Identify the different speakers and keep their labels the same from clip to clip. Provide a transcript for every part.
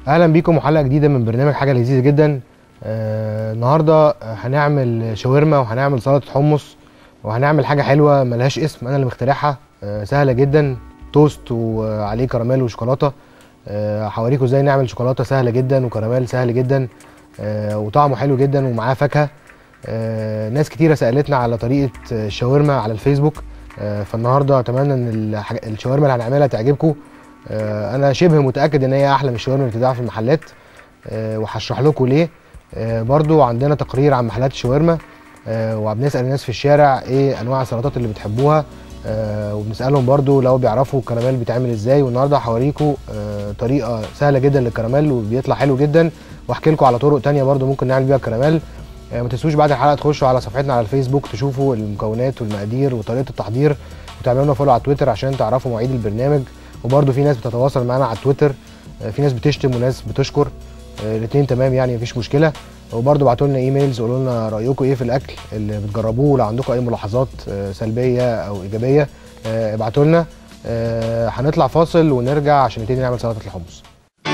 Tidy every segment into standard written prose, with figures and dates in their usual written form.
Speaker 1: اهلا بيكم وحلقه جديده من برنامج حاجه لذيذه جدا. النهارده هنعمل شاورما وهنعمل سلطه حمص وهنعمل حاجه حلوه ملهاش اسم، انا اللي مخترعها. سهله جدا، توست وعليه كراميل وشوكولاته. هوريكم ازاي نعمل شوكولاته سهله جدا وكراميل سهل جدا، وطعمه حلو جدا ومعاه فاكهه. ناس كتيره سالتنا على طريقه الشاورما على الفيسبوك، فالنهارده اتمنى ان الشاورما اللي هنعملها تعجبكم. انا شبه متاكد ان هي احلى من الشاورما اللي بتتباع في المحلات، وهشرح لكم ليه. برضو عندنا تقرير عن محلات الشاورما، وبنسال الناس في الشارع ايه انواع السلطات اللي بتحبوها، وبنسالهم برضو لو بيعرفوا الكراميل بيتعمل ازاي. والنهارده هوريكم طريقه سهله جدا للكراميل وبيطلع حلو جدا، واحكي لكم على طرق تانية برضو ممكن نعمل بيها الكراميل. ما تنسوش بعد الحلقه تخشوا على صفحتنا على الفيسبوك تشوفوا المكونات والمقادير وطريقه التحضير، وتعملوا لنا فولو على تويتر عشان تعرفوا مواعيد البرنامج. وبرده في ناس بتتواصل معانا على تويتر، في ناس بتشتم وناس بتشكر، الاثنين تمام يعني مفيش مشكله. وبرده ابعتوا لنا ايميلز قولوا لنا رايكم ايه في الاكل اللي بتجربوه، ولو عندكم اي ملاحظات سلبيه او ايجابيه ابعتوا لنا. هنطلع فاصل ونرجع عشان نبتدي نعمل سلطه الحمص.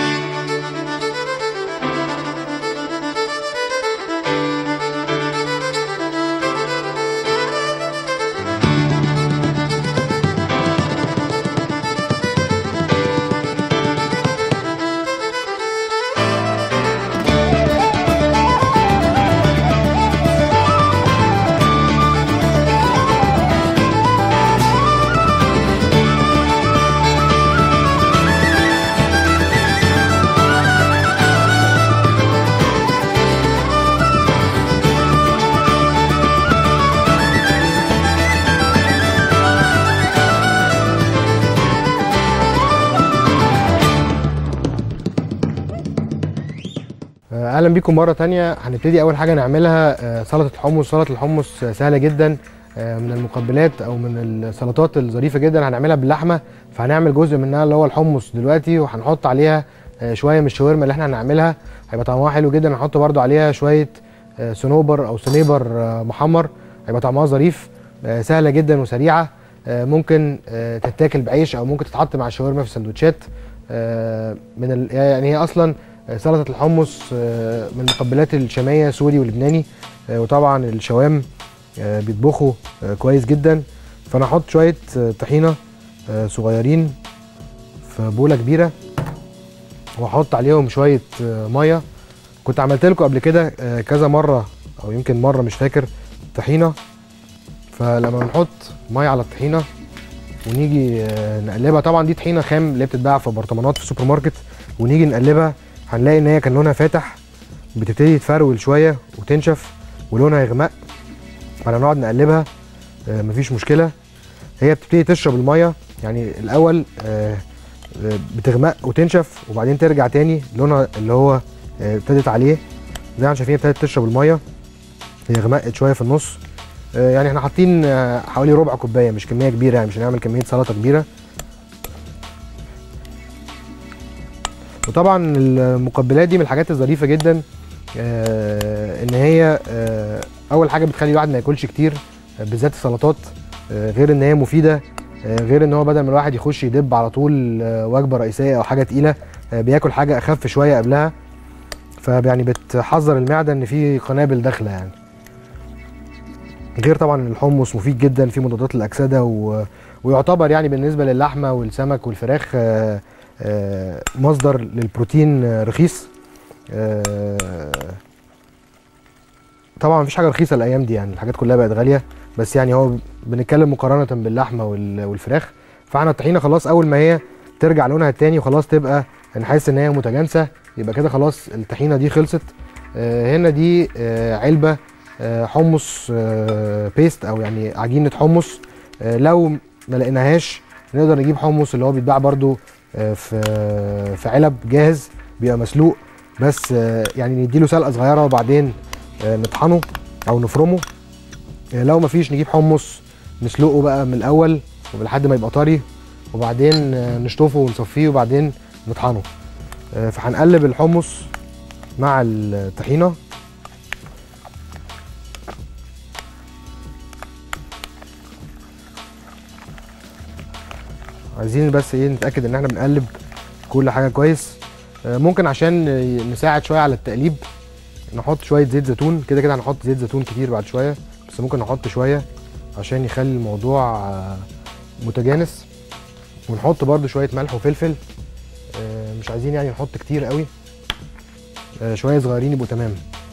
Speaker 1: اهلا بيكم مره تانية. هنبتدي اول حاجه نعملها سلطه الحمص. سلطه الحمص سهله جدا، من المقبلات او من السلطات الظريفه جدا. هنعملها باللحمه، فهنعمل جزء منها اللي هو الحمص دلوقتي، وهنحط عليها شويه من الشاورما اللي احنا هنعملها، هيبقى طعمها حلو جدا. هنحط برده عليها شويه صنوبر او صنيبر محمر، هيبقى طعمها ظريف. سهله جدا وسريعه، ممكن تتاكل بعيش او ممكن تتحط مع الشاورما في سندوتشات. يعني هي اصلا سلطه الحمص من المقبلات الشاميه سوري ولبناني، وطبعا الشوام بيطبخوا كويس جدا. فانا هحط شويه طحينه صغيرين في بوله كبيره، واحط عليهم شويه ميه. كنت عملت لكم قبل كده كذا مره او يمكن مره مش فاكر طحينه. فلما بنحط ميه على الطحينه ونيجي نقلبها، طبعا دي طحينه خام اللي بتتباع في برطمانات في السوبر ماركت، ونيجي نقلبها هنلاقي ان هي كان لونها فاتح، بتبتدي تفرول شويه وتنشف ولونها يغمق. فنقعد نقلبها مفيش مشكله. هي بتبتدي تشرب الميه، يعني الاول بتغمق وتنشف وبعدين ترجع تاني لونها اللي هو ابتدت عليه. زي ما شايفين ابتدت تشرب الميه، هي غمقت شويه في النص. يعني احنا حاطين حوالي ربع كوبايه، مش كميه كبيره، يعني مش هنعمل كميه سلطه كبيره. وطبعا المقبلات دي من الحاجات الظريفه جدا، ان هي اول حاجه بتخلي الواحد ما ياكلش كتير بالذات السلطات، غير ان هي مفيده، غير ان هو بدل ما الواحد يخش يدب على طول وجبه رئيسيه او حاجه تقيله، بياكل حاجه اخف شويه قبلها. فيعني بتحذر المعده ان في قنابل داخله يعني. غير طبعا الحمص مفيد جدا، فيه مضادات للاكسده، ويعتبر يعني بالنسبه للحمه والسمك والفراخ مصدر للبروتين رخيص. طبعا مفيش حاجه رخيصه الايام دي، يعني الحاجات كلها بقت غاليه، بس يعني هو بنتكلم مقارنه باللحمه والفراخ. فاحنا الطحينه خلاص اول ما هي ترجع لونها التاني وخلاص تبقى نحس ان هي متجانسه، يبقى كده خلاص الطحينه دي خلصت. هنا دي علبه حمص بيست او يعني عجينه حمص. لو ما لقيناهاش نقدر نجيب حمص اللي هو بيتباع برده في علب جاهز، بيبقى مسلوق بس، يعني نديله سلقه صغيره وبعدين نطحنه او نفرمه. لو مفيش نجيب حمص نسلقه بقى من الاول ولحد ما يبقى طري، وبعدين نشطفه ونصفيه وبعدين نطحنه. فهنقلب الحمص مع الطحينه. عايزين بس ايه نتاكد ان احنا بنقلب كل حاجه كويس. ممكن عشان نساعد شويه على التقليب نحط شويه زيت زيتون. كده كده هنحط زيت زيتون كتير بعد شويه، بس ممكن نحط شويه عشان يخلي الموضوع متجانس. ونحط برده شويه ملح وفلفل، مش عايزين يعني نحط كتير قوي، شويه صغيرين يبقوا تمام.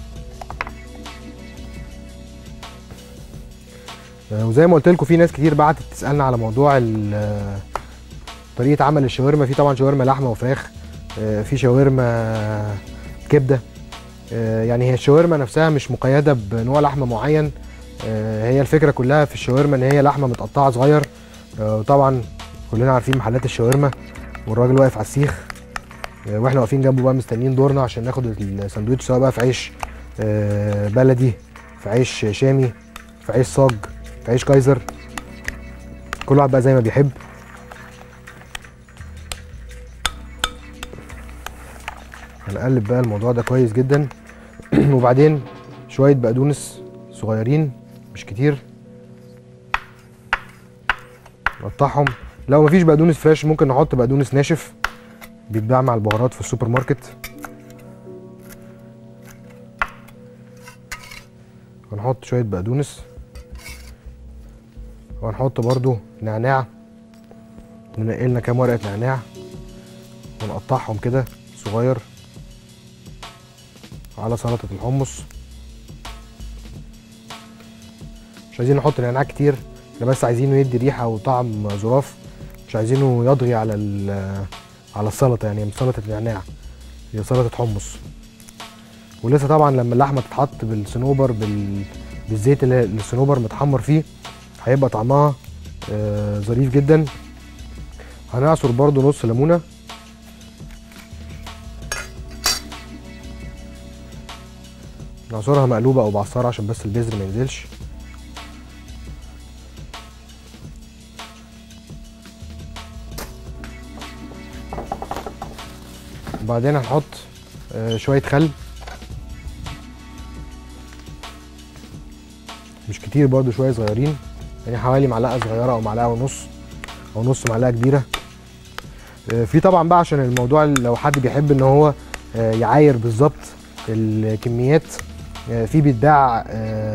Speaker 1: وزي ما قلت لكم في ناس كتير بعتت تسالنا على موضوع طريقه عمل الشاورما. في طبعا شاورما لحمه وفراخ، في شاورما كبده. يعني هي الشاورما نفسها مش مقيده بنوع لحمه معين، هي الفكره كلها في الشاورما ان هي لحمه متقطعه صغير. وطبعا كلنا عارفين محلات الشاورما والراجل واقف على السيخ، واحنا واقفين جنبه بقى مستنيين دورنا عشان ناخد الساندوتش، سواء بقى في عيش بلدي، في عيش شامي، في عيش صاج، في عيش كايزر، كل واحد بقى زي ما بيحب. هنقلب بقى الموضوع ده كويس جدا. وبعدين شويه بقدونس صغيرين مش كتير نقطعهم. لو مفيش بقدونس فريش ممكن نحط بقدونس ناشف بيتباع مع البهارات في السوبر ماركت. هنحط شويه بقدونس، وهنحط برضو نعناع، ننقلنا كام ورقه نعناع ونقطعهم كده صغير على سلطه الحمص. مش عايزين نحط نعناع كتير، احنا بس عايزينه يدي ريحه وطعم ظراف، مش عايزينه يطغي على السلطه. يعني مش سلطه نعناع، هي سلطه حمص. ولسه طبعا لما اللحمه تتحط بالصنوبر بالزيت اللي الصنوبر متحمر فيه هيبقى طعمها ظريف جدا. هنعصر برضو نص ليمونه، نعصرها مقلوبه او بعصاره عشان بس البذر ما ينزلش. وبعدين هنحط شويه خل، مش كتير برضو، شويه صغيرين، يعني حوالي معلقه صغيره او معلقه ونص او نص معلقه كبيره. في طبعا بقى عشان الموضوع لو حد بيحب ان هو يعاير بالظبط الكميات، في بيتباع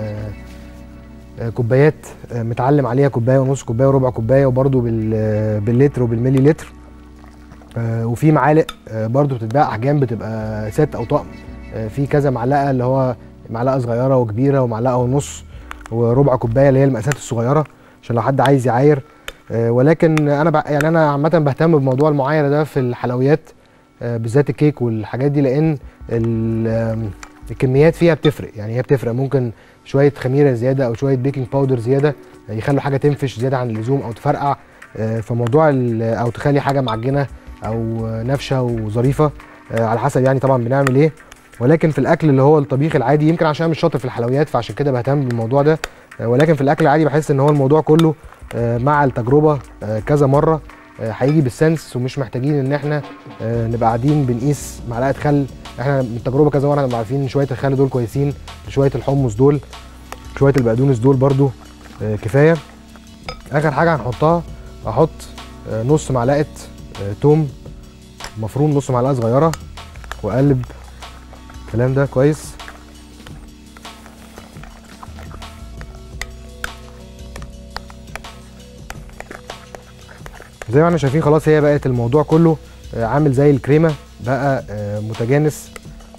Speaker 1: كوبايات متعلم عليها كوبايه ونص، كوبايه وربع كوبايه، وبرده باللتر وبالملي لتر. وفي معالق برده بتتباع احجام، بتبقى ست او طقم، في كذا معلقه، اللي هو معلقه صغيره وكبيره ومعلقه ونص وربع كوبايه اللي هي المقاسات الصغيره، عشان لو حد عايز يعاير. ولكن انا يعني انا عامه بهتم بموضوع المعايره ده في الحلويات، بالذات الكيك والحاجات دي، لان الكميات فيها بتفرق. يعني هي بتفرق، ممكن شويه خميره زياده او شويه بيكنج باودر زياده يخلوا حاجه تنفش زياده عن اللزوم او تفرقع، فموضوع او تخلي حاجه معجنه او نافشه وظريفه، على حسب يعني طبعا بنعمل ايه. ولكن في الاكل اللي هو الطبيخ العادي، يمكن عشان مش شاطر في الحلويات فعشان كده بهتم بالموضوع ده، ولكن في الاكل العادي بحس ان هو الموضوع كله مع التجربه كذا مره هيجي بالسنس، ومش محتاجين ان احنا نبقى قاعدين بنقيس معلقه خل. احنا من التجربه كذا مره نبقى عارفين شويه الخل دول كويسين، شويه الحمص دول، شويه البقدونس دول برده كفايه. اخر حاجه هنحطها، احط نص معلقه توم مفروم، نص معلقه صغيره، واقلب الكلام ده كويس. زي ما احنا شايفين خلاص هي بقت الموضوع كله عامل زي الكريمه، بقى متجانس،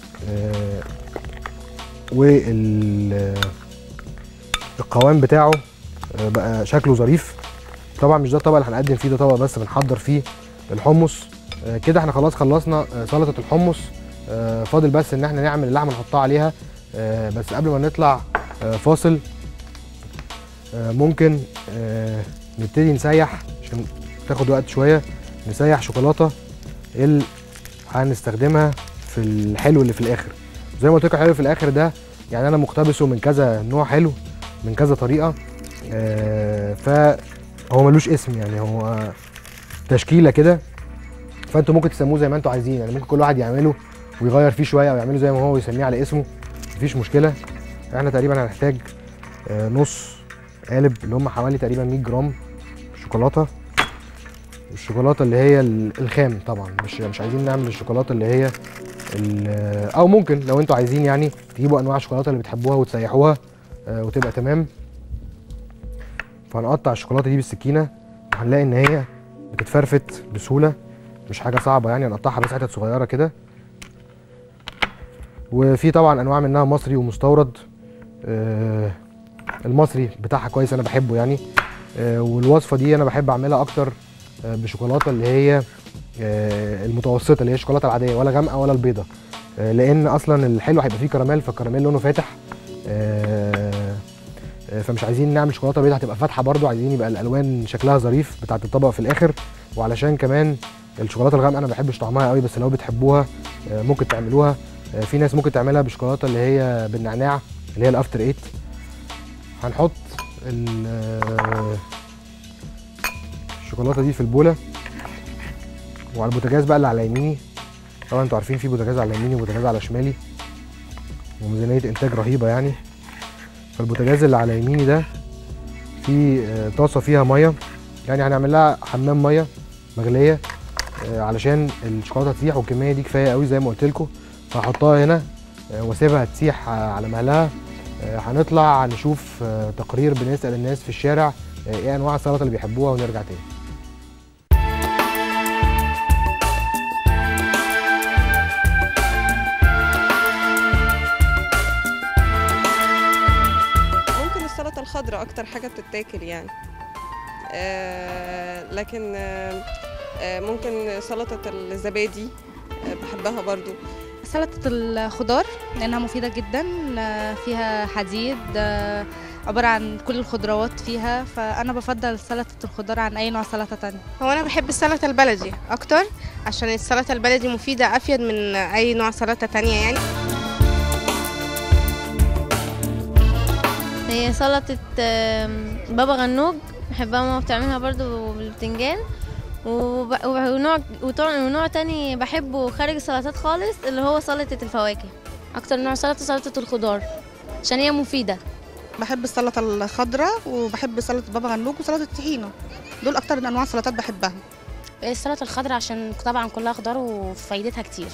Speaker 1: والقوام بتاعه بقى شكله ظريف. طبعا مش ده الطبق اللي هنقدم فيه، ده طبق بس بنحضر فيه الحمص. كده احنا خلاص خلصنا سلطه الحمص، فاضل بس ان احنا نعمل اللحمه نحطها عليها. بس قبل ما نطلع فاصل ممكن نبتدي نسيح عشان تاخد وقت شويه، نسيح شوكولاته اللي هنستخدمها في الحلو اللي في الاخر. زي ما قلت لكم الحلو في الاخر ده يعني انا مقتبسه من كذا نوع حلو، من كذا طريقه، فهو ملوش اسم، يعني هو تشكيله كده، فانتوا ممكن تسموه زي ما انتوا عايزين. يعني ممكن كل واحد يعمله ويغير فيه شويه، او يعمله زي ما هو ويسميه على اسمه، مفيش مشكله. احنا تقريبا هنحتاج نص قالب، اللي هم حوالي تقريبا 100 جرام شوكولاته، الشوكولاته اللي هي الخام طبعا، مش عايزين نعمل الشوكولاته اللي هي او ممكن لو انتوا عايزين يعني تجيبوا انواع الشوكولاته اللي بتحبوها وتسيحوها وتبقى تمام. فهنقطع الشوكولاته دي بالسكينه وهنلاقي ان هي بتتفرفت بسهوله، مش حاجه صعبه يعني. هنقطعها بس حتت صغيره كده. وفي طبعا انواع منها مصري ومستورد. المصري بتاعها كويس انا بحبه يعني. والوصفه دي انا بحب اعملها اكتر بشوكولاته اللي هي المتوسطه، اللي هي الشوكولاته العاديه، ولا غامقه ولا البيضه، لان اصلا الحلو هيبقى فيه كراميل، فالكراميل لونه فاتح. فمش عايزين نعمل شوكولاته بيضاء هتبقى فاتحه برده، عايزين يبقى الالوان شكلها ظريف بتاعه الطبق في الاخر. وعلشان كمان الشوكولاته الغامقه انا ما بحبش طعمها قوي، بس لو بتحبوها ممكن تعملوها. في ناس ممكن تعملها بشوكولاته اللي هي بالنعناع، اللي هي الافتر 8. هنحط الشوكولاته دي في البوله وعلى البوتاجاز بقى اللي على يميني. طبعا انتوا عارفين في بوتاجاز على يميني وبوتاجاز على شمالي، وميزانيه انتاج رهيبه يعني. فالبوتاجاز اللي على يميني ده في طاسه فيها ميه، يعني هنعمل لها حمام ميه مغليه علشان الشوكولاته تسيح، والكميه دي كفايه قوي زي ما قلت لكم. فهحطها هنا واسيبها تسيح على مهلها. هنطلع نشوف تقرير، بنسال الناس في الشارع ايه انواع السلطه اللي بيحبوها، ونرجع تاني.
Speaker 2: السلطة الخضراء أكتر حاجة بتتاكل يعني. لكن ممكن سلطة الزبادي بحبها برضو.
Speaker 3: سلطة الخضار لأنها مفيدة جدا، فيها حديد، عبارة عن كل الخضروات فيها، فأنا بفضل سلطة الخضار عن أي نوع سلطة تانية.
Speaker 4: هو أنا بحب السلطة البلدي أكتر، عشان السلطة البلدي مفيدة أفيد من أي نوع سلطة تانية يعني.
Speaker 5: هي سلطة بابا غنوج بحبها، ماما بتعملها برضو بالبتنجان. ونوع تاني بحبه خارج السلطات خالص، اللي هو سلطة الفواكه. أكتر نوع سلطة الخضار عشان هي مفيدة.
Speaker 6: بحب السلطة الخضراء وبحب سلطة بابا غنوج وسلطة الطحينة، دول أكتر أنواع سلطات بحبها.
Speaker 7: السلطة الخضراء عشان طبعا كلها خضار وفايدتها كتير.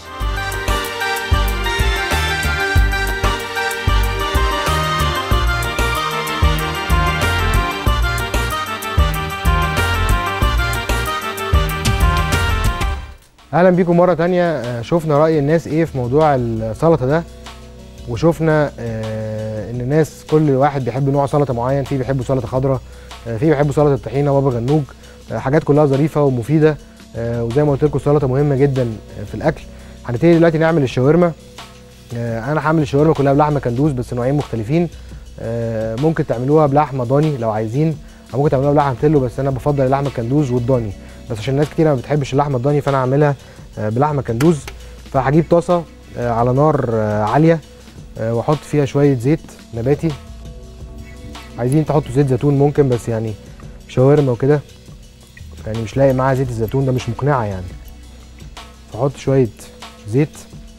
Speaker 1: اهلا بيكم مره تانية. شفنا راي الناس ايه في موضوع السلطه ده، وشفنا ان الناس كل واحد بيحب نوع سلطه معين. في بيحبوا سلطه خضراء، في بيحبوا سلطه الطحينه وبابا غنوج، حاجات كلها ظريفه ومفيده. وزي ما قلت لكم السلطه مهمه جدا في الاكل. هنبتدي دلوقتي نعمل الشاورما. انا هعمل الشاورما كلها بلحمه كندوز بس نوعين مختلفين. ممكن تعملوها بلحمه ضاني لو عايزين، او ممكن تعملوها بلحمه تلو، بس انا بفضل اللحمه الكندوز والضاني، بس عشان ناس كتير ما بتحبش اللحمه الضاني فانا هعملها بلحمه كندوز. فهجيب طاسه على نار عاليه واحط فيها شويه زيت نباتي. عايزين تحطوا زيت زيتون ممكن، بس يعني شاورما وكده يعني مش لاقي معاها زيت الزيتون ده، مش مقنعه يعني. فاحط شويه زيت.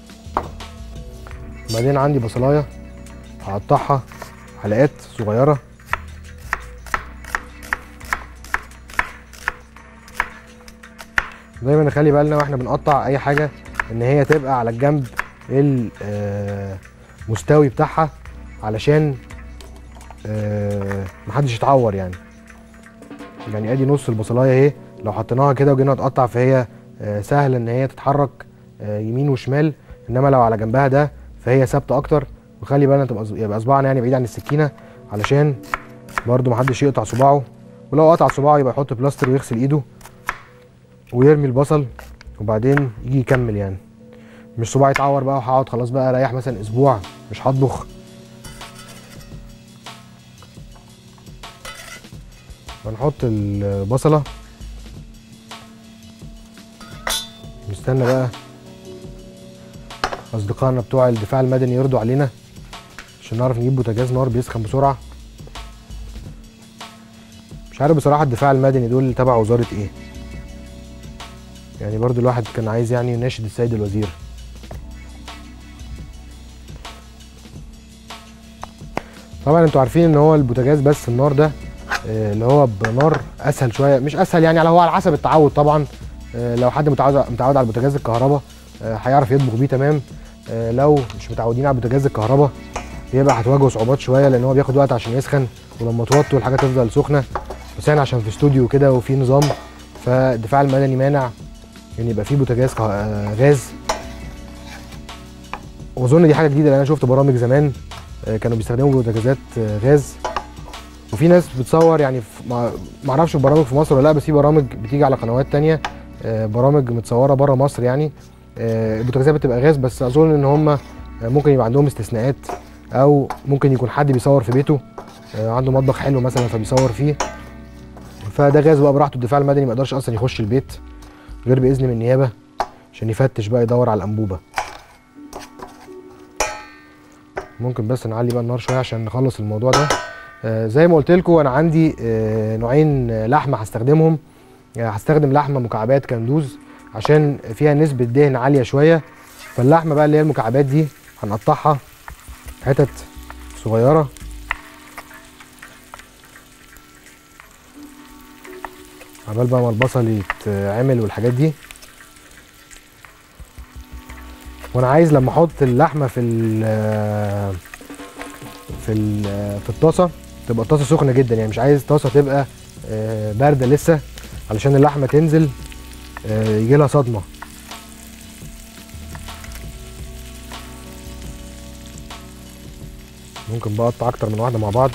Speaker 1: بعدين عندي بصلايه هقطعها حلقات صغيره. دايما نخلي بالنا واحنا بنقطع اي حاجه ان هي تبقى على الجنب المستوي بتاعها، علشان محدش يتعور يعني. ادي نص البصلايه اهي، لو حطيناها كده وجينا نقطع فهي سهل ان هي تتحرك يمين وشمال، انما لو على جنبها ده فهي ثابته اكتر. وخلي بالنا يبقى صباعنا يعني بعيد عن السكينه، علشان برده محدش يقطع صباعه. ولو قطع صباعه يبقى يحط بلاستر ويغسل ايده ويرمي البصل وبعدين يجي يكمل يعني. مش صباعي يتعور بقى وهقعد خلاص بقى اريح مثلا اسبوع مش هطبخ. هنحط البصله، نستنى بقى اصدقائنا بتوع الدفاع المدني يرضوا علينا عشان نعرف نجيب بوتاجاز نار بيسخن بسرعه. مش عارف بصراحه الدفاع المدني دول تبع وزاره ايه يعني، برضو الواحد كان عايز يعني يناشد السيد الوزير. طبعا انتوا عارفين ان هو البوتاجاز بس النار ده اللي هو بنار اسهل شويه، مش اسهل يعني، هو على حسب التعود طبعا. لو حد متعود على البوتاجاز الكهرباء هيعرف يطبخ بيه تمام. لو مش متعودين على البوتاجاز الكهرباء بيبقى هتواجهوا صعوبات شويه، لان هو بياخد وقت عشان يسخن، ولما توطوا الحاجه تفضل سخنه. بس احنا عشان في استوديو كده وفي نظام، فالدفاع المدني مانع ان يبقى فيه بوتاجاز غاز. واظن دي حاجه جديده، لان انا شفت برامج زمان كانوا بيستخدموا بوتاجازات غاز، وفي ناس بتصور يعني ما اعرفش برامج في مصر ولا لا، بس في برامج بتيجي على قنوات تانية، برامج متصوره بره مصر يعني، البوتاجازات بتبقى غاز. بس اظن ان هم ممكن يبقى عندهم استثناءات، او ممكن يكون حد بيصور في بيته عنده مطبخ حلو مثلا فبيصور فيه، فده غاز بقى براحته. الدفاع المدني ما يقدرش اصلا يخش البيت غير باذن من النيابه عشان يفتش بقى يدور على الانبوبه. ممكن بس نعلي بقى النار شويه عشان نخلص الموضوع ده. زي ما قلت لكم انا عندي نوعين لحمه هستخدمهم. هستخدم لحمه مكعبات كندوز عشان فيها نسبه دهن عاليه شويه، فاللحمه بقى اللي هي المكعبات دي هنقطعها حتت صغيره عبال بقى ما البصل يتعمل والحاجات دي. وانا عايز لما احط اللحمه في الطاسه تبقى الطاسه سخنه جدا، يعني مش عايز طاسه تبقى بارده لسه علشان اللحمه تنزل يجي لها صدمه. ممكن بقى اقطع اكتر من واحده مع بعض.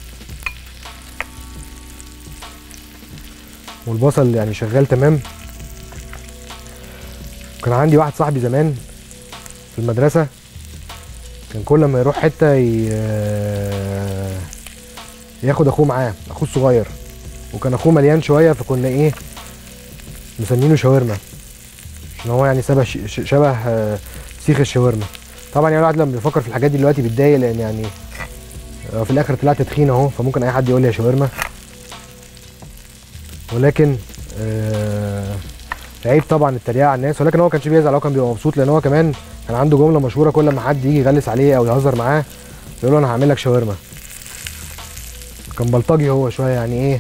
Speaker 1: والبصل يعني شغال تمام. كان عندي واحد صاحبي زمان في المدرسه كان كل ما يروح حته ياخد اخوه معاه، اخوه الصغير، وكان اخوه مليان شويه، فكنا ايه مسمينه شاورما عشان هو يعني شبه سيخ الشاورما. طبعا يعني الواحد لما بيفكر في الحاجات دي دلوقتي بيتضايق، لان يعني في الاخر طلعت تخين اهو، فممكن اي حد يقول لي يا شاورما، ولكن عيب طبعا التريقه على الناس. ولكن هو كانش بيزعل، هو كان بيبقى مبسوط، لان هو كمان كان عنده جمله مشهوره كل ما حد يجي يغلس عليه او يهزر معاه يقول له انا هعمل لك شاورما. كان بلطجي هو شويه يعني ايه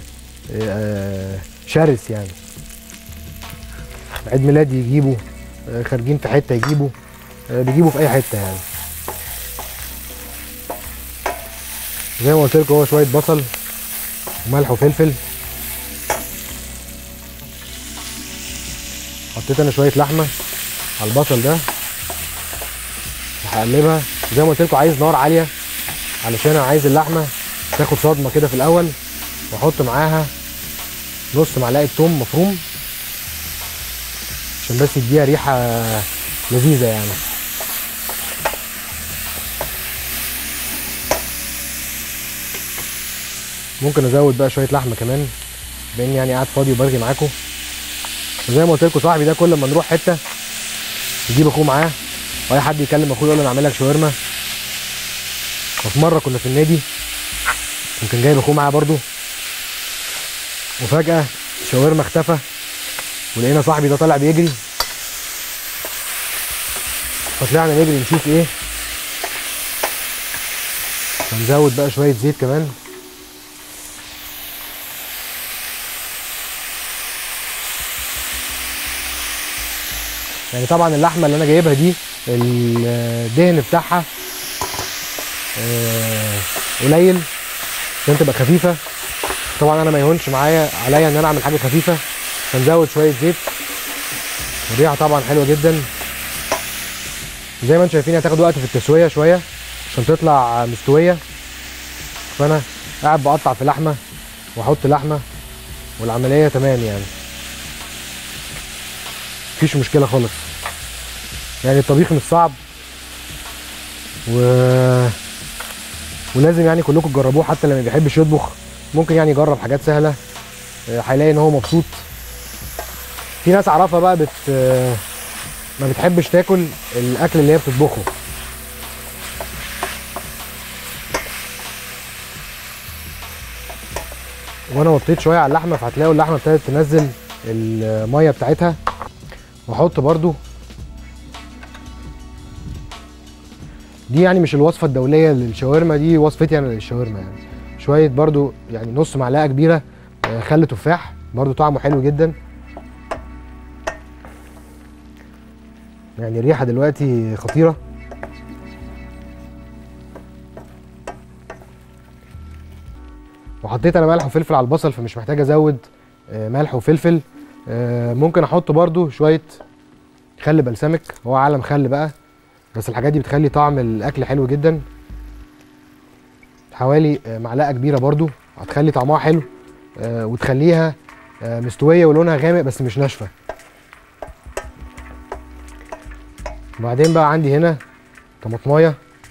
Speaker 1: شرس يعني. عيد ميلاد يجيبه، خارجين في حته يجيبه، بيجيبه في اي حته يعني. زي ما قلت لكم هو شويه بصل وملح وفلفل. حطيت انا شويه لحمه على البصل ده وهقلبها. زي ما قلت لكم عايز نار عاليه علشان انا عايز اللحمه تاخد صدمه كده في الاول، واحط معاها نص معلقه ثوم مفروم عشان بس يديها ريحه لذيذه يعني. ممكن ازود بقى شويه لحمه كمان باني يعني قاعد فاضي وبرغي معاكم. وزي ما قلت لكم صاحبي ده كل ما نروح حته يجيب اخوه معاه، واي حد يكلم اخوه يقول له انا اعمل لك شاورما. وفي مره كنا في النادي وكان جايب اخوه معاه برده، وفجاه الشاورما اختفى ولقينا صاحبي ده طالع بيجري، فطلعنا نجري نشوف ايه. هنزود بقى شويه زيت كمان. يعني طبعا اللحمه اللي انا جايبها دي الدهن بتاعها قليل عشان تبقى خفيفه. طبعا انا ما يهونش عليا ان انا اعمل حاجه خفيفه، فنزود شويه زيت. الريحه طبعا حلوه جدا. زي ما انتم شايفين هتاخد وقت في التسويه شويه عشان تطلع مستويه، فانا قاعد بقطع في لحمه واحط لحمه والعمليه تمام يعني، مفيش مشكله خالص. يعني الطبيخ مش صعب ولازم يعني كلكم تجربوه، حتى اللي ما بيحبش يطبخ ممكن يعني يجرب حاجات سهله، هيلاقي ان هو مبسوط. في ناس اعرفها بقى ما بتحبش تاكل الاكل اللي هي بتطبخه. وانا وطيت شويه على اللحمه، فهتلاقوا اللحمه ابتدت تنزل الميه بتاعتها. واحط برده دي يعني مش الوصفه الدوليه للشاورما، دي وصفتي انا للشاورما يعني. شويه برضو يعني نص معلقه كبيره خل تفاح، برضو طعمه حلو جدا. يعني الريحه دلوقتي خطيره. وحطيت انا ملح وفلفل على البصل، فمش محتاج ازود ملح وفلفل. ممكن احط برضو شويه خل بلسمك، هو عالم خل بقى، بس الحاجات دي بتخلي طعم الاكل حلو جدا. حوالي معلقه كبيره برضو هتخلي طعمها حلو وتخليها مستويه ولونها غامق بس مش ناشفه. وبعدين بقى عندي هنا طماطمايه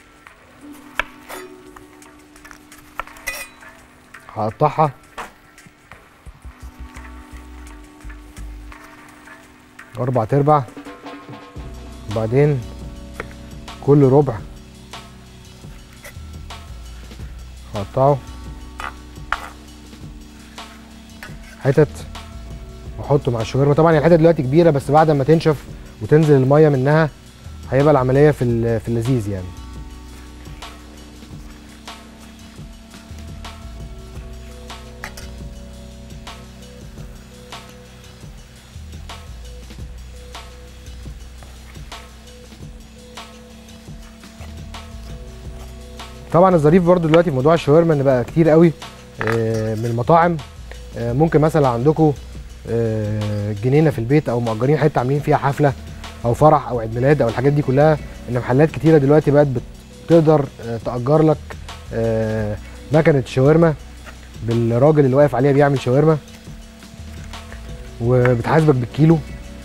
Speaker 1: هقطعها اربع تربع، وبعدين كل ربع هقطعه حتت واحطه مع الشاورما. طبعا الحتت دلوقتي كبيره، بس بعد ما تنشف وتنزل الميه منها هيبقى العمليه في اللذيذ يعني. طبعا الظريف برضو دلوقتي في موضوع الشاورما ان بقى كتير قوي من المطاعم ممكن مثلا عندكم جنينه في البيت او مأجرين حته عاملين فيها حفله او فرح او عيد ميلاد او الحاجات دي كلها، ان محلات كتيره دلوقتي بقت بتقدر تأجر لك مكنه شاورما بالراجل اللي واقف عليها بيعمل شاورما، وبتحاسبك بالكيلو.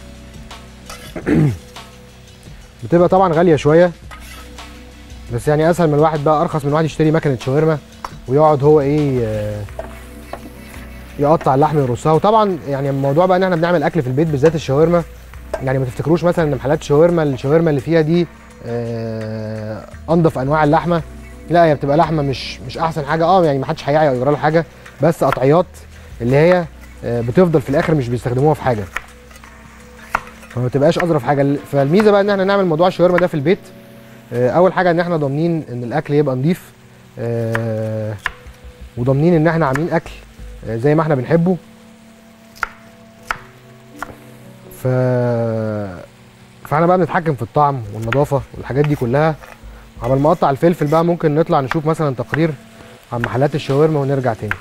Speaker 1: بتبقى طبعا غاليه شويه، بس يعني اسهل من الواحد بقى، ارخص من الواحد يشتري مكنه شاورما ويقعد هو يقطع اللحم ويرصها. وطبعا يعني الموضوع بقى ان احنا بنعمل اكل في البيت بالذات الشاورما، يعني ما تفتكروش مثلا ان محلات الشاورما اللي فيها دي انضف انواع اللحمه، لا هي بتبقى لحمه مش احسن حاجه، يعني ما حدش هيعي او يجرى له حاجه، بس قطعيات اللي هي بتفضل في الاخر مش بيستخدموها في حاجه، فما بتبقاش اظرف حاجه. فالميزه بقى ان احنا نعمل موضوع الشاورما ده في البيت، اول حاجه ان احنا ضامنين ان الاكل يبقى نضيف، وضامنين ان احنا عاملين اكل زي ما احنا بنحبه. فاحنا بقى بنتحكم في الطعم والنظافه والحاجات دي كلها. عمال ما اقطع الفلفل بقى ممكن نطلع نشوف مثلا تقرير عن محلات الشاورما ونرجع تاني.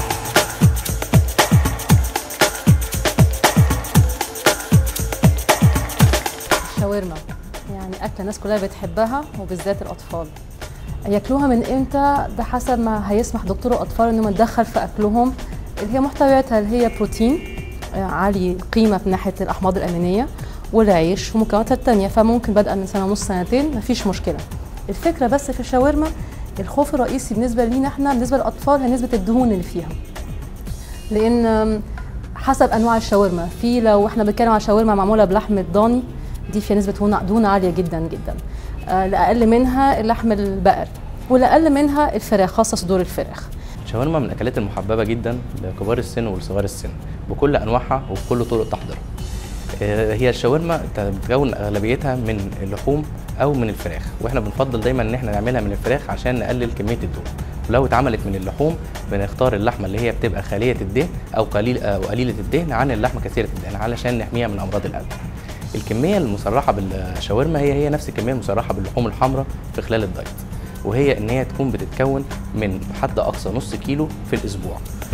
Speaker 8: الشاورما يعني اكله الناس كلها بتحبها وبالذات الاطفال. ياكلوها من امتى؟ ده حسب ما هيسمح دكتور الاطفال انهم يدخل في اكلهم اللي هي محتوياتها اللي هي بروتين عالي قيمه من ناحيه الاحماض الامينيه والعيش ومكوناتها الثانيه، فممكن بدءا من سنه ونص سنتين مفيش مشكله. الفكره بس في الشاورما الخوف الرئيسي بالنسبه لينا احنا بالنسبه للاطفال هي نسبه الدهون اللي فيها، لان حسب انواع الشاورما، في لو احنا بنتكلم على شاورما معموله بلحم الضاني دي فيها نسبه دهون عاليه جدا جدا، الاقل منها اللحم البقر والاقل منها الفراخ، خاصه صدور الفراخ.
Speaker 9: الشاورما من الاكلات المحببه جدا لكبار السن ولصغار السن بكل انواعها وبكل طرق تحضيرها. هي الشاورما بتتكون اغلبيتها من اللحوم او من الفراخ، واحنا بنفضل دايما ان احنا نعملها من الفراخ عشان نقلل كميه الدهون. ولو اتعملت من اللحوم بنختار اللحمه اللي هي بتبقى خاليه الدهن او قليله الدهن عن اللحمه كثيره الدهن علشان نحميها من امراض القلب. الكميه المصرحه بالشاورما هي نفس الكميه المصرحه باللحوم الحمراء في خلال الدايت، وهي ان هي تكون بتتكون من حد اقصى نص كيلو في الاسبوع.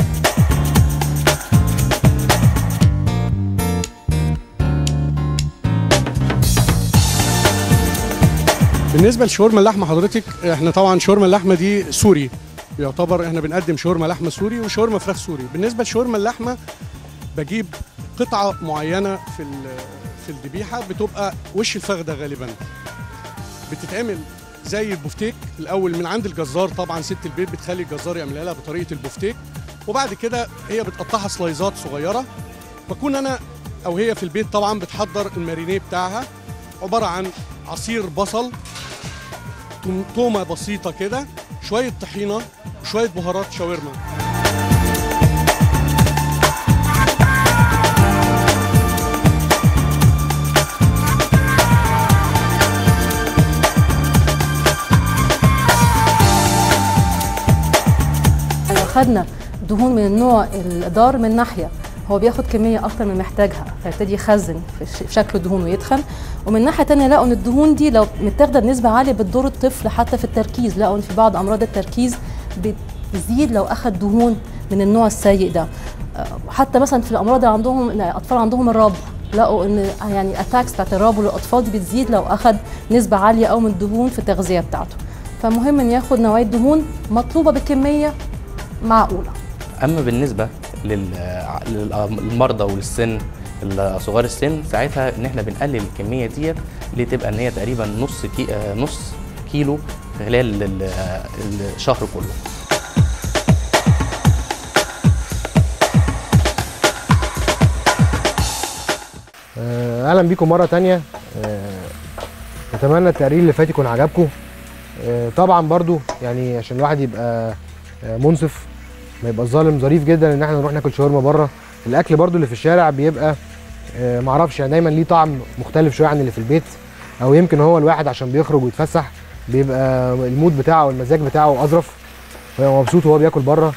Speaker 10: بالنسبه لشاورما اللحمه حضرتك، احنا طبعا شاورما اللحمه دي سوري، يعتبر احنا بنقدم شاورما لحمه سوري وشاورما فراخ سوري. بالنسبه لشاورما اللحمه بجيب قطعه معينه في الذبيحه بتبقى وش الفخده غالبا، بتتعمل زي البفتيك الاول من عند الجزار. طبعا ست البيت بتخلي الجزار يعملها لها بطريقه البفتيك، وبعد كده هي بتقطعها سلايزات صغيره. بكون انا او هي في البيت طبعا بتحضر المارينيه بتاعها، عباره عن عصير بصل، تومه بسيطه كده، شويه طحينه وشويه بهارات شاورما.
Speaker 8: اخدنا دهون من النوع الضار من ناحيه هو بياخد كميه اكتر من محتاجها فيبتدي يخزن في شكل دهون ويتخن، ومن ناحيه ثانيه لقوا ان الدهون دي لو متاخده بنسبه عاليه بتضر الطفل حتى في التركيز، لقوا ان في بعض امراض التركيز بتزيد لو اخد دهون من النوع السيء ده. حتى مثلا في الامراض اللي عندهم اطفال عندهم الربو، لقوا ان يعني اتاكس بتاعت الربو للاطفال دي بتزيد لو اخد نسبه عاليه قوي من الدهون في التغذيه بتاعته. فمهم ان ياخد نوعيه دهون مطلوبه بكميه معقوله.
Speaker 9: اما بالنسبه للمرضى وللسن صغار السن، ساعتها ان احنا بنقلل الكميه ديت اللي تبقى ان هي تقريبا نص كيلو خلال الشهر كله.
Speaker 1: اهلا بيكم مره تانية. اتمنى التقرير اللي فات يكون عجبكم. طبعا برضو يعني عشان الواحد يبقى منصف ما يبقى ظالم، ظريف جدا ان احنا نروح ناكل شاورما بره. الاكل برضو اللي في الشارع بيبقى معرفش يعني دايما ليه طعم مختلف شويه عن اللي في البيت، او يمكن هو الواحد عشان بيخرج ويتفسح بيبقى المود بتاعه والمزاج بتاعه اظرف ويبقى مبسوط وهو بياكل بره.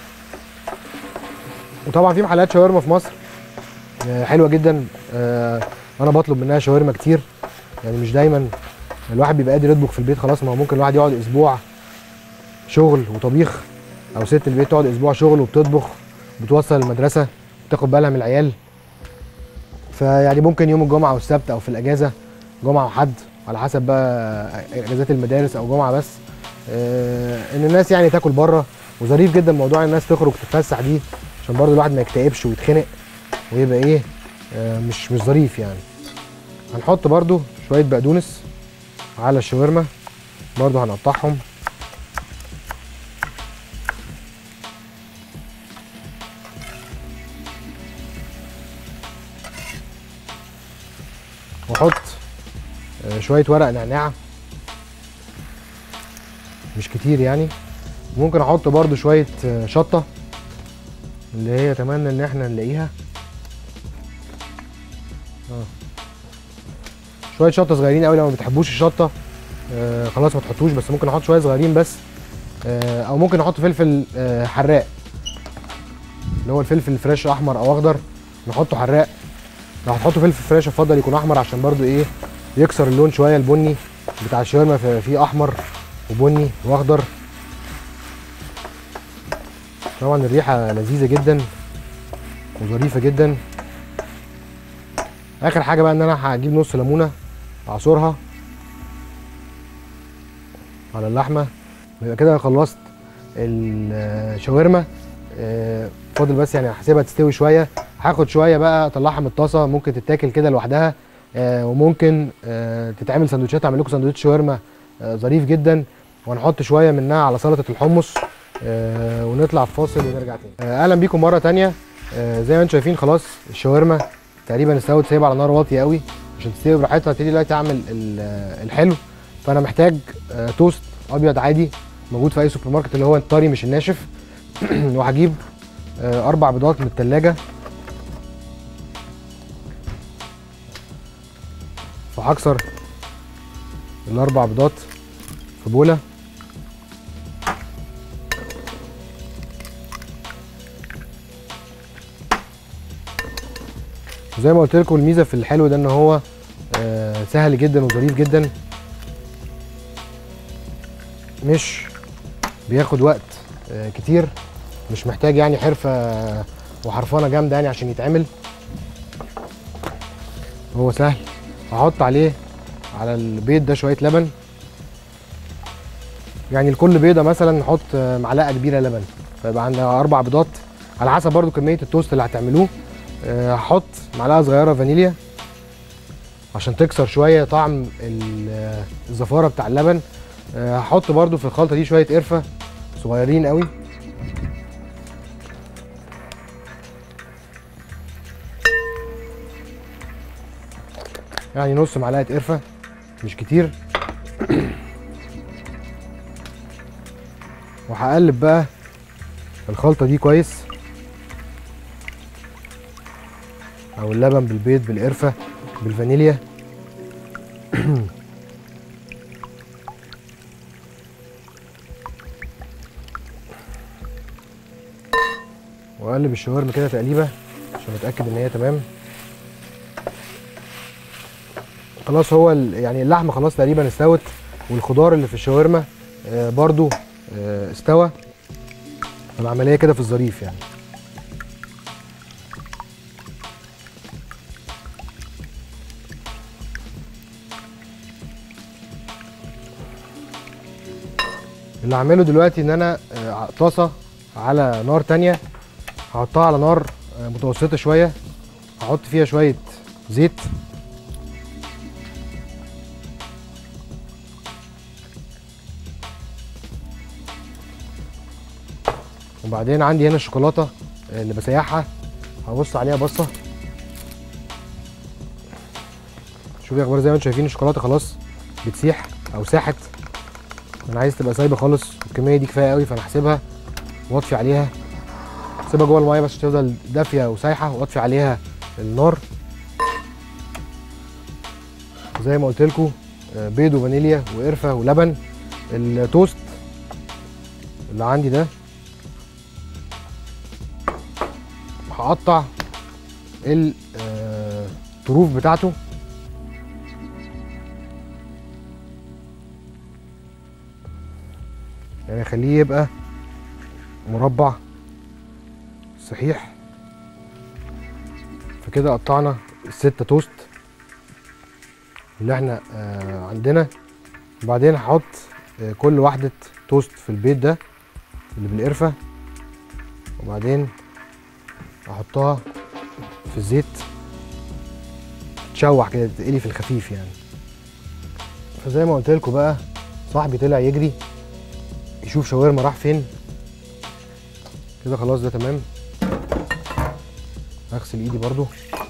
Speaker 1: وطبعا في محلات شاورما في مصر حلوه جدا، انا بطلب منها شاورما كتير، يعني مش دايما الواحد بيبقى قادر يطبخ في البيت. خلاص ما هو ممكن الواحد يقعد اسبوع شغل وطبيخ، او ست البيت تقعد اسبوع شغل وبتطبخ بتوصل المدرسه بتاخد بالها من العيال، فيعني ممكن يوم الجمعه والسبت او في الاجازه جمعه وحد على حسب بقى اجازات المدارس او جمعه بس، ان الناس يعني تاكل بره. وظريف جدا موضوع الناس تخرج تتفسح دي عشان برضو الواحد ما يكتئبش ويتخنق ويبقى ايه مش ظريف يعني. هنحط برضو شويه بقدونس على الشاورما، برضو هنقطعهم واحط شويه ورق نعناع مش كتير يعني. ممكن احط برضو شويه شطه اللي هي اتمنى ان احنا نلاقيها، شويه شطه صغيرين قوي. لو ما بتحبوش الشطه خلاص ما تحطوش، بس ممكن احط شويه صغيرين بس، او ممكن احط فلفل حراق اللي هو الفلفل الفريش احمر او اخضر نحطه حراق. لو هتحطوا فلفل فريش افضل يكون احمر عشان برضو ايه يكسر اللون شويه البني بتاع الشاورما، فيه احمر وبني واخضر. طبعا الريحه لذيذه جدا وظريفه جدا. اخر حاجه بقى ان انا هجيب نص ليمونه اعصرها على اللحمه، يبقى كده خلصت الشاورما. فاضل بس يعني هسيبها تستوي شويه، هاخد شويه بقى اطلعها من الطاسه، ممكن تتاكل كده لوحدها، وممكن تتعمل سندوتشات. اعمل لكم سندوتش شاورما ظريف جدا، وهنحط شويه منها على سلطه الحمص، ونطلع في فاصل ونرجع تاني. اهلا بيكم مره تانيه. زي ما انتم شايفين خلاص الشاورما تقريبا استوت، سايبها على نار واطيه قوي عشان تستوي براحتها. هبتدي دلوقتي اعمل الحلو. فانا محتاج توست ابيض عادي موجود في اي سوبر ماركت اللي هو الطري مش الناشف. وهجيب 4 بيضات من التلاجة، فهكسر ال4 بيضات في بوله. وزي ما قلت لكم الميزه في الحلو ده ان هو سهل جدا وظريف جدا، مش بياخد وقت كتير، مش محتاج يعني حرفه وحرفانه جامده يعني عشان يتعمل، هو سهل. هحط عليه على البيض ده شويه لبن، يعني لكل بيضه مثلا نحط معلقه كبيره لبن، فيبقى عندنا 4 بيضات على حسب برضو كميه التوست اللي هتعملوه. هحط معلقه صغيره فانيليا عشان تكسر شويه طعم الزفاره بتاع اللبن. هحط برضو في الخلطه دي شويه قرفه صغيرين قوي، يعني نص معلقه قرفه مش كتير. وهقلب بقى الخلطه دي كويس، او اللبن بالبيض بالقرفه بالفانيليا. واقلب الشاورما كده تقليبه عشان اتاكد ان هي تمام. خلاص هو يعني اللحمه خلاص تقريبا استوت، والخضار اللي في الشاورما برضو استوى. العمليه كده في الظريف يعني. اللي هعمله دلوقتي ان انا طاسه على نار تانية هحطها على نار متوسطه شويه، هحط فيها شويه زيت وبعدين عندي هنا الشوكولاته اللي بسيحها هبص عليها بصه. شوفي اخبار، زي ما انتم شايفين الشوكولاته خلاص بتسيح او ساحت. انا عايز تبقى سايبه خالص، الكميه دي كفايه قوي، فانا هسيبها واطفي عليها، سيبها جوه الميه بس تفضل دافيه وسايحه، واطفي عليها النار. زي ما قلت لكم بيض وفانيليا وقرفه ولبن. التوست اللي عندي ده هقطع الطروف بتاعته يعني اخليه يبقى مربع صحيح. فكده قطعنا ال6 توست اللي احنا عندنا. وبعدين هحط كل واحدة توست في البيض ده اللي بالقرفة، وبعدين احطها في الزيت تشوح كده، تتقلي في الخفيف يعني. فزي ما قلت لكم بقى، صاحبي طلع يجري يشوف شاورما راح فين. كده خلاص ده تمام. هغسل ايدي برضو.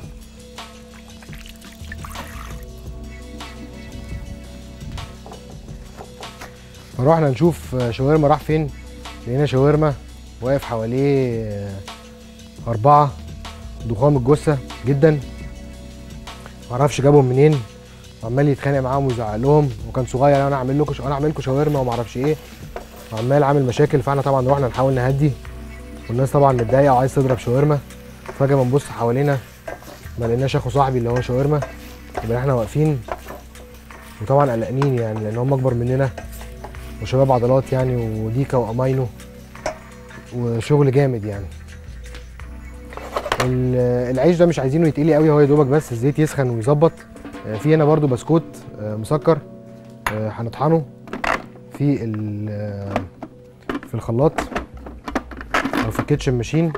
Speaker 1: فروحنا نشوف شاورما راح فين. لقينا شاورما واقف حواليه 4 ضخام الجثه جدا، معرفش جابهم منين، وعمال يتخانق معاهم ويزعق لهم، وكان صغير انا اعمل لكم شاورما ومعرفش ايه، وعمال عامل مشاكل. فاحنا طبعا رحنا نحاول نهدي، والناس طبعا متضايقه وعايز تضرب شاورما. فجاه بنبص حوالينا ما لقيناش اخو صاحبي اللي هو شاورما، يبقى احنا واقفين وطبعا قلقانين يعني، لان هم اكبر مننا وشباب عضلات يعني، وديكا واماينو وشغل جامد يعني. العيش ده مش عايزينه يتقلي قوي، هو يا دوبك بس الزيت يسخن ويظبط. في هنا برده بسكوت مسكر هنطحنه في الخلاط او في الكيتشن ماشين.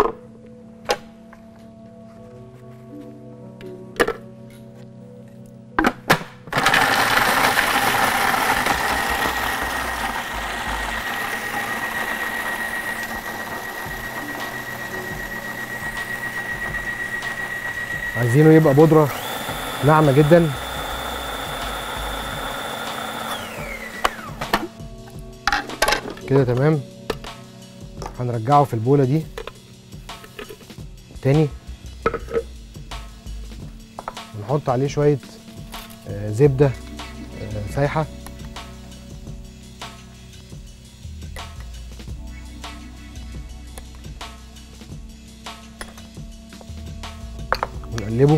Speaker 1: عايزينه يبقى بودرة ناعمة جدا. كده تمام. هنرجعه في البولة دي تاني، ونحط عليه شوية زبدة سايحة، ونقلبه.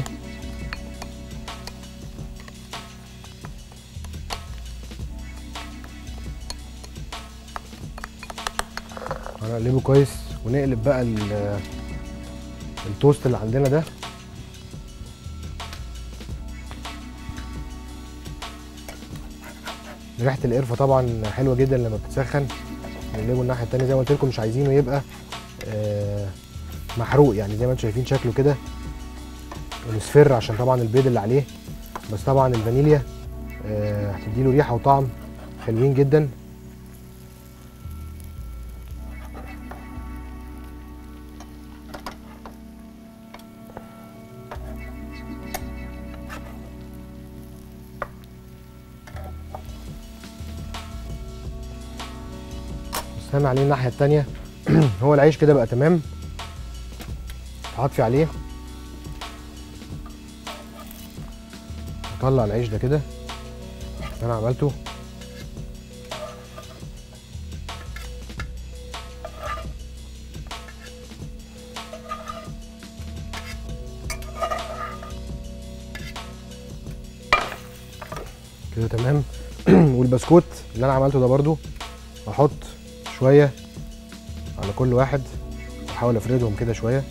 Speaker 1: هنقلبه كويس، ونقلب بقى التوست اللي عندنا ده. ريحة القرفة طبعا حلوة جدا لما بتسخن. نقلبه الناحية التانية زي ما قلت لكم، مش عايزينه يبقى محروق يعني، زي ما انتم شايفين شكله كده مصفر عشان طبعا البيض اللي عليه، بس طبعا الفانيليا هتديله ريحة وطعم حلوين جدا. استنى عليه الناحية التانية. هو العيش كده بقى تمام، هطفي عليه، اطلع العيش ده كده اللي انا عملته. كده تمام. والبسكوت اللي انا عملته ده برضو احط شويه على كل واحد واحاول افردهم كده شويه.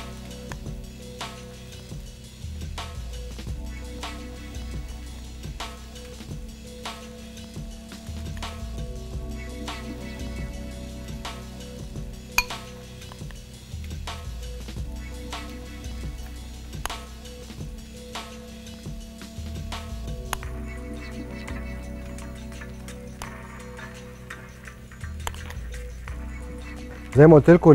Speaker 1: زي ما قلت لكم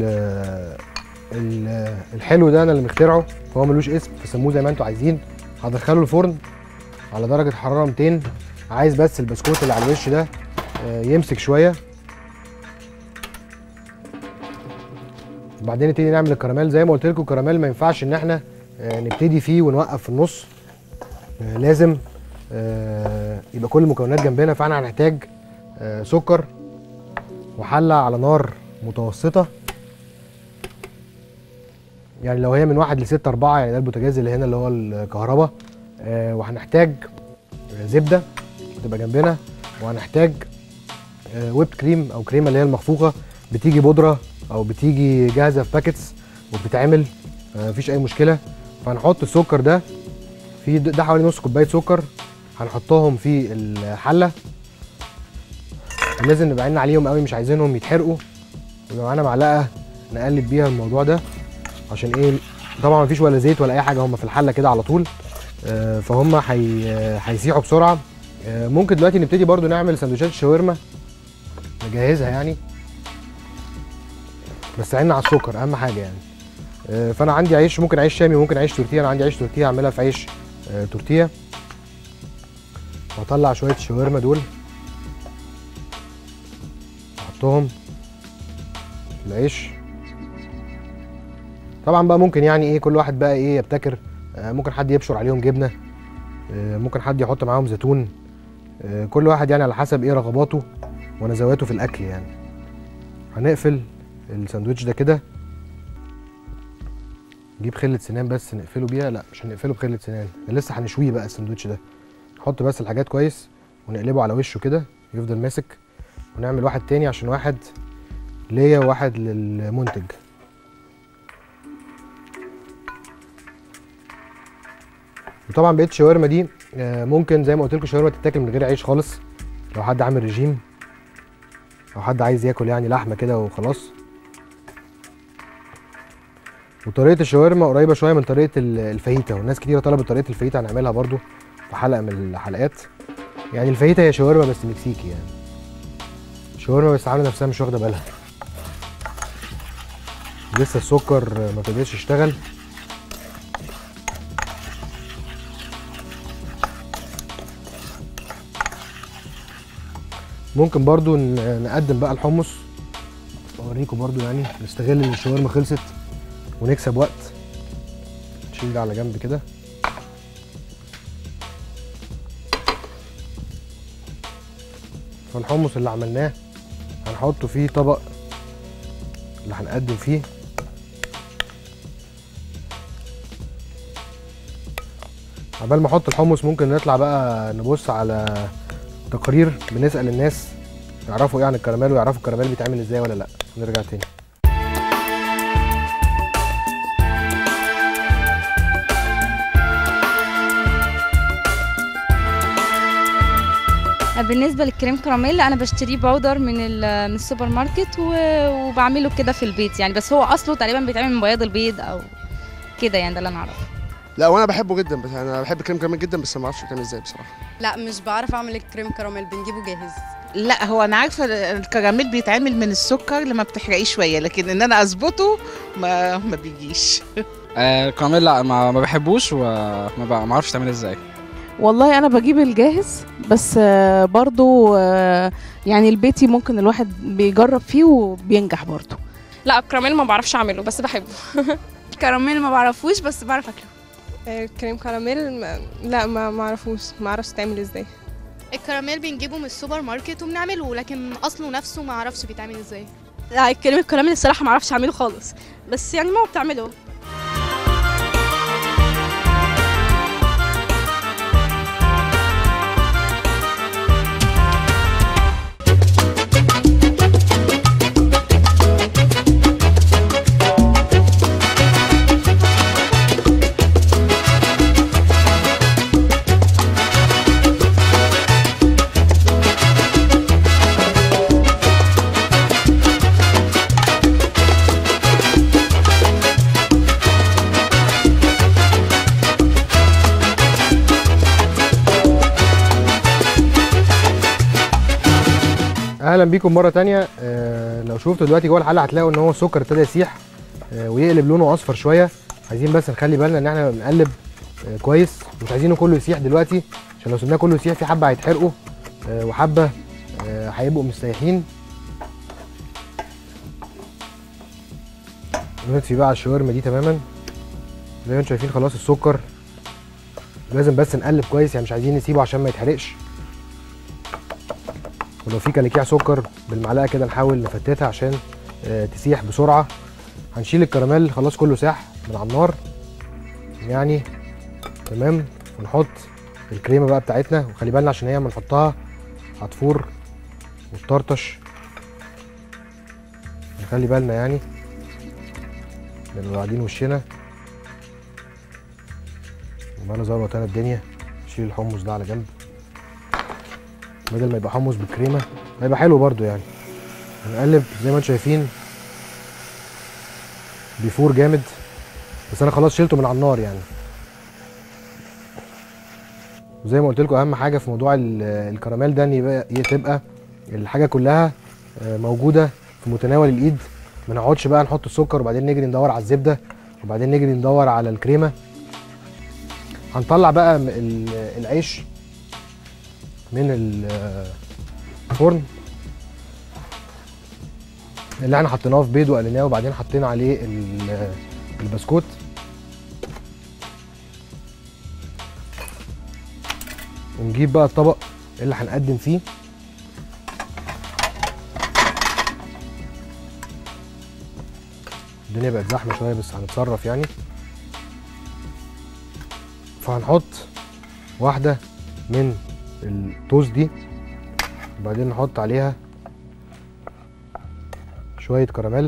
Speaker 1: الحلو ده انا اللي مخترعه، فهو ملوش اسم، فسموه زي ما انتوا عايزين. هدخله الفرن على درجه حراره 200. عايز بس البسكوت اللي على الوش ده يمسك شويه، وبعدين نبتدي نعمل الكراميل. زي ما قلت لكم الكراميل ما ينفعش ان احنا نبتدي فيه ونوقف في النص، لازم يبقى كل المكونات جنبنا. فاحنا هنحتاج سكر وحله على نار متوسطه، يعني لو هي من 1 ل 6 4، يعني ده البوتاجاز اللي هنا اللي هو الكهرباء. وهنحتاج زبده تبقى جنبنا، وهنحتاج ويب كريم او كريمه اللي هي المخفوقه، بتيجي بودره او بتيجي جاهزه في باكتس وبتتعمل، مفيش اي مشكله. فهنحط السكر ده في ده حوالي نص كوبايه سكر، هنحطهم في الحله. لازم نبقى عيننا عليهم قوي، مش عايزينهم يتحرقوا. ويبقى معانا معلقه نقلب بيها الموضوع ده، عشان ايه؟ طبعا مفيش ولا زيت ولا اي حاجه، هم في الحله كده على طول، فهم هيسيحوا بسرعه. ممكن دلوقتي نبتدي برضو نعمل سندوتشات الشاورما، نجهزها يعني، بس عيننا على السكر اهم حاجه يعني. فانا عندي عيش، ممكن عيش شامي ممكن عيش تورتيه. انا عندي عيش تورتيه، هعملها في عيش تورتيه. واطلع شويه الشاورما دول احطهم في العيش. طبعا بقى ممكن يعني ايه كل واحد بقى ايه يبتكر، ممكن حد يبشر عليهم جبنه، ممكن حد يحط معاهم زيتون، كل واحد يعني على حسب ايه رغباته ونزواته في الاكل يعني. هنقفل الساندوتش ده كده، نجيب خله سنان بس نقفله بيها. لا مش هنقفله بخله سنان، لسه هنشويه بقى الساندوتش ده. نحط بس الحاجات كويس ونقلبه على وشه كده يفضل ماسك، ونعمل واحد تاني عشان واحد ليا وواحد للمنتج. وطبعا بقيه الشاورما دي ممكن زي ما قلت لكم الشاورما تتاكل من غير عيش خالص، لو حد عامل ريجيم او حد عايز ياكل يعني لحمه كده وخلاص. وطريقه الشاورما قريبه شويه من طريقه الفاهيتا، والناس كتير طلبت طريقه الفاهيتا، هنعملها برضو في حلقه من الحلقات. يعني الفاهيتا هي شاورما بس مكسيكي، يعني شاورما بس عامله نفسها مش واخده بالها. لسه السكر ما ابتداش يشتغل. ممكن برضو نقدم بقى الحمص، اوريكم برضو يعني نستغل ان الشاورما خلصت ونكسب وقت. نشيل ده على جنب كده. فالحمص اللي عملناه هنحطه في طبق اللي هنقدم فيه. عبال ما احط الحمص ممكن نطلع بقى نبص على تقارير، بنسأل الناس يعرفوا ايه عن الكراميل ويعرفوا الكراميل بيتعمل ازاي ولا لا. نرجع تاني.
Speaker 3: بالنسبه للكريم كراميل انا بشتريه باودر من السوبر ماركت وبعمله كده في البيت يعني، بس هو اصله تقريبا بيتعمل من بياض البيض او كده يعني، ده اللي انا اعرفه.
Speaker 11: لا وانا بحبه جدا، بس انا بحب الكريم كراميل جدا، بس ما اعرفش بيتعمل ازاي بصراحه.
Speaker 12: لا مش بعرف اعمل الكريم كراميل، بنجيبه جاهز.
Speaker 13: لا هو انا عارفه الكراميل بيتعمل من السكر لما بتحرقيه شويه، لكن ان انا اظبطه ما بيجيش.
Speaker 14: الكراميل لا ما بحبوش وما اعرفش تعمل ازاي.
Speaker 15: والله انا بجيب الجاهز، بس برضو يعني البيتي ممكن الواحد بيجرب فيه وبينجح برضو.
Speaker 16: لا الكراميل ما بعرفش اعمله بس بحبه.
Speaker 4: الكراميل ما بعرفوش بس بعرف اكله.
Speaker 16: كريم كراميل لا ما اعرفوش، ما اعرفش تعمل ازاي.
Speaker 17: الكراميل بنجيبه من السوبر ماركت وبنعمله، لكن اصله نفسه ما اعرفش بيتعمل ازاي.
Speaker 18: لا الكراميل الصراحه ما اعرفش اعمله خالص، بس يعني ماما بتعمله.
Speaker 1: اهلا بيكم مره تانية. لو شفتوا دلوقتي جوه الحله هتلاقوا ان هو السكر ابتدى يسيح ويقلب لونه اصفر شويه. عايزين بس نخلي بالنا ان احنا بنقلب كويس، مش عايزينه كله يسيح دلوقتي، عشان لو سيبناه كله يسيح في حبه هيتحرقوا وحبه هيبقوا مستريحين. نطفي بقى على الشاورما دي تماما. زي ما انتم شايفين خلاص السكر، لازم بس نقلب كويس، يعني مش عايزين نسيبه عشان ما يتحرقش. ولو في كلاكيع سكر بالمعلقه كده نحاول نفتتها عشان تسيح بسرعه. هنشيل الكراميل خلاص كله ساح من على النار يعني تمام، ونحط الكريمه بقى بتاعتنا. وخلي بالنا عشان هي بنحطها هتفور وتطرطش، نخلي بالنا يعني نبقى قاعدين وشنا. ومعانا ظبط انا الدنيا. نشيل الحمص ده على جنب، بدل ما يبقى حمص بالكريمه هيبقى حلو برده يعني. هنقلب زي ما انتم شايفين بيفور جامد، بس انا خلاص شلته من على النار يعني. وزي ما قلت لكم اهم حاجه في موضوع الكراميل ده ان تبقى الحاجه كلها موجوده في متناول الايد. ما نقعدش بقى نحط السكر وبعدين نجري ندور على الزبده وبعدين نجري ندور على الكريمه. هنطلع بقى العيش من الفرن اللي احنا حطيناه في بيض وقليناه وبعدين حطينا عليه البسكوت. ونجيب بقى الطبق اللي هنقدم فيه. الدنيا بقت زحمه شويه بس هنتصرف يعني. فهنحط واحده من التوست دي وبعدين نحط عليها شويه كراميل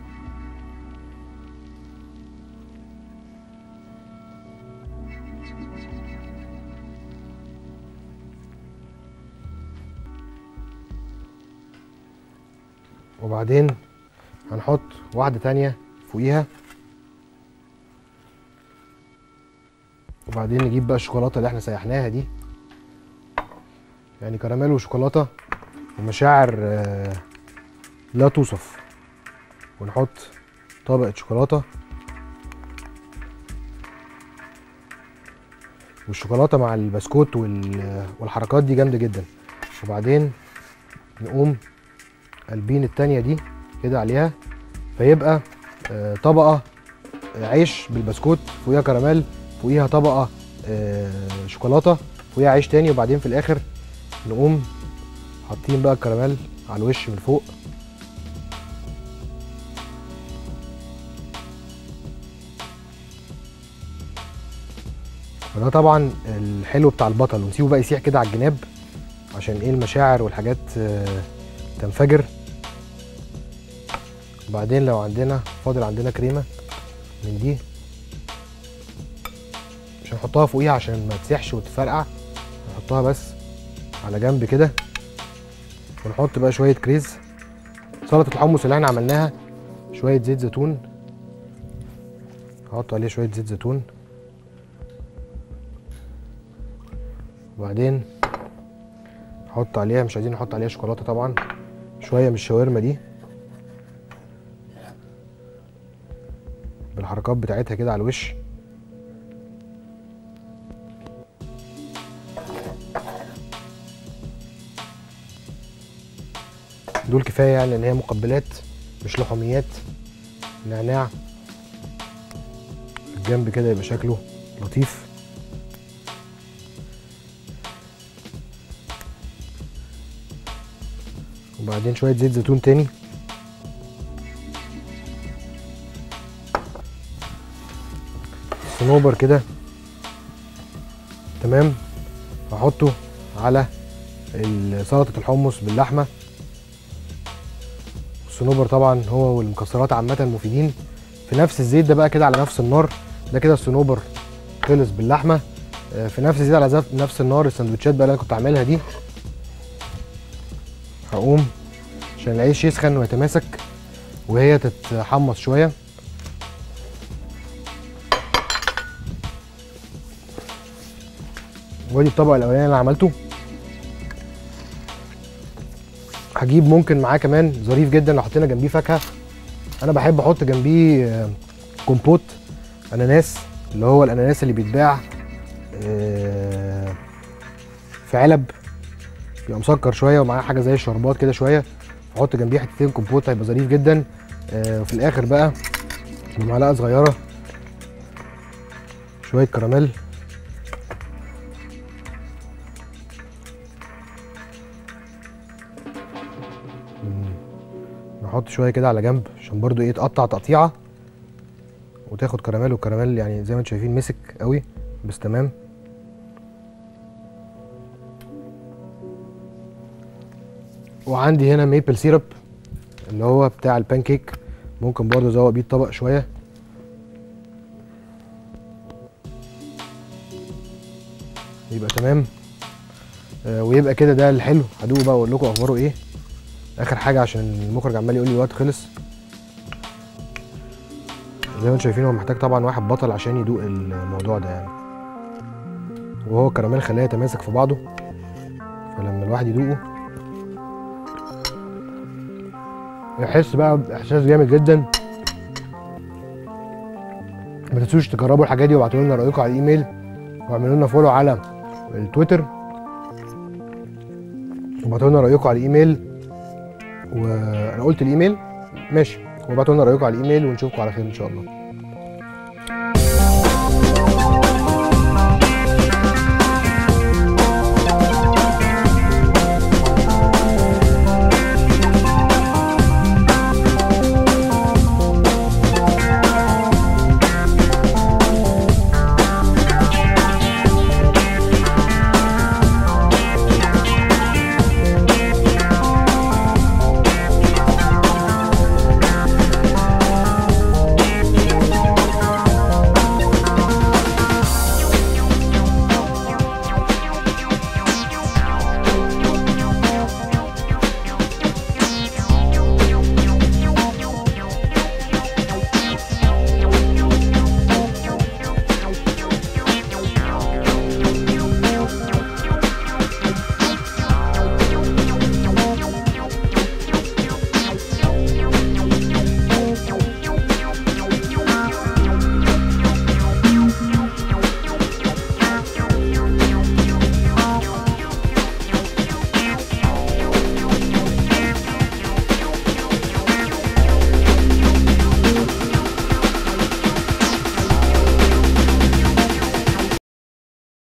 Speaker 1: وبعدين هنحط واحده تانيه فوقيها وبعدين نجيب بقى الشوكولاته اللي احنا سيحناها دي، يعني كراميل وشوكولاته ومشاعر لا توصف. ونحط طبقه شوكولاته، والشوكولاته مع البسكوت والحركات دي جامده جدا. وبعدين نقوم قلبين التانيه دي كده عليها، فيبقى طبقه عيش بالبسكوت فوقيها كراميل، فوقيها طبقه شوكولاته، فوقيها عيش تاني، وبعدين في الاخر نقوم حاطين بقى الكراميل على الوش من فوق. وده طبعا الحلو بتاع البطل، ونسيبه بقى يسيح كده على الجناب عشان ايه المشاعر والحاجات تنفجر. وبعدين لو فاضل عندنا كريمه من دي مش هنحطها فوقيها عشان ما تسيحش وتفرقع، نحطها بس على جنب كده. ونحط بقى شويه كريز، سلطه الحمص اللي احنا عملناها، شويه زيت زيتون، هحط عليه شويه زيت زيتون. وبعدين نحط عليها، مش عايزين نحط عليها شوكولاته طبعا، شويه من الشاورما دي بالحركات بتاعتها كده على الوش. دول كفايه يعني لان هي مقبلات مش لحوميات. نعناع الجنب كده يبقى شكله لطيف. وبعدين شويه زيت زيتون تاني. صنوبر كده تمام، هحطه على سلطه الحمص باللحمه. الصنوبر طبعا هو والمكسرات عامه مفيدين. في نفس الزيت ده بقى كده على نفس النار ده كده الصنوبر خلص باللحمه. في نفس الزيت على نفس النار السندوتشات بقى اللي انا كنت عاملها دي هقوم عشان العيش يسخن ويتماسك وهي تتحمص شويه. وادي الطبق الاولاني اللي انا عملته. هجيب ممكن معاه كمان ظريف جدا لو حطينا جنبيه فاكهه. انا بحب احط جنبيه كومبوت اناناس، اللي هو الاناناس اللي بيتباع في علب، بيبقى مسكر شويه ومعاه حاجه زي الشربات كده شويه. احط جنبيه حتتين كومبوت هيبقى ظريف جدا. وفي الاخر بقى بمعلقه صغيره شويه كراميل، نحط شويه كده على جنب عشان برضو ايه تقطع تقطيعه وتاخد كراميل. والكراميل يعني زي ما انتم شايفين مسك قوي بس تمام. وعندي هنا ميبل سيرب اللي هو بتاع البانكيك، ممكن برضو ازوق بيه الطبق شويه. يبقى تمام. ويبقى كده ده الحلو. هدوقه بقى واقول لكم اخباره ايه اخر حاجه عشان المخرج عمال يقول لي الوقت خلص. زي ما انتم شايفين هو محتاج طبعا واحد بطل عشان يدوق الموضوع ده يعني، وهو الكراميل خلاه يتماسك في بعضه، فلما الواحد يدوقه يحس بقى باحساس جامد جدا. ما تنسوش تجربوا الحاجات دي وابعتوا لنا رايكم على الايميل، واعملوا لنا فولو على التويتر وابعتوا لنا رايكم على الايميل. وانا قلت الايميل ماشي، وابعتوا لنا رايكم على الايميل ونشوفكم على خير ان شاء الله.